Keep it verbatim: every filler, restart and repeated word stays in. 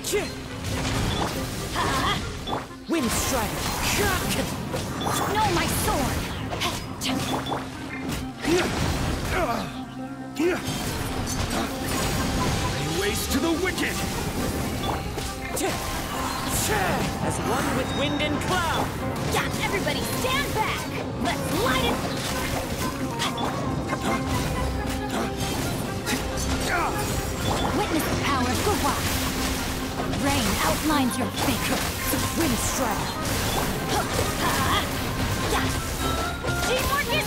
Wind Strider. Know my sword. Lay waste to the wicked. As one with wind and cloud. Yeah, everybody stand back. Let's light it. Witness the power of Gua. Rain outlines your fate. Wind Strider. Teamwork